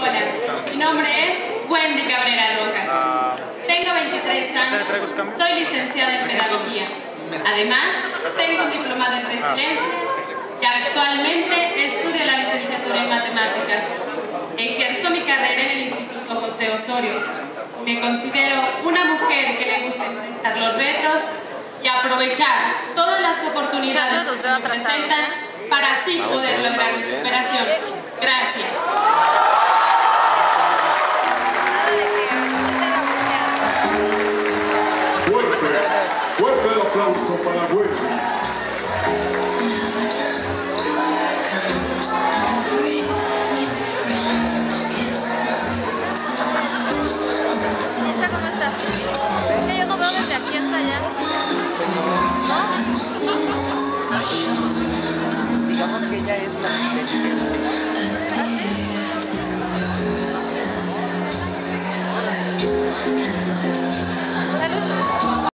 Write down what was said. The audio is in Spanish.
Hola, mi nombre es Wendy Cabrera Rojas. Tengo 23 años, soy licenciada en Pedagogía. Además, tengo un diplomado en Resiliencia y actualmente estudio la licenciatura en Matemáticas. Ejerzo mi carrera en el Instituto José Osorio. Me considero una mujer que le gusta enfrentar los retos y aprovechar todas las oportunidades que me presentan para así poder lograr mi superación. Gracias. Fuerte el aplauso para Wendy. ¿Esta cómo está? Es que yo no veo desde aquí hasta allá. ¿No? Digamos que ella es la ¿Así?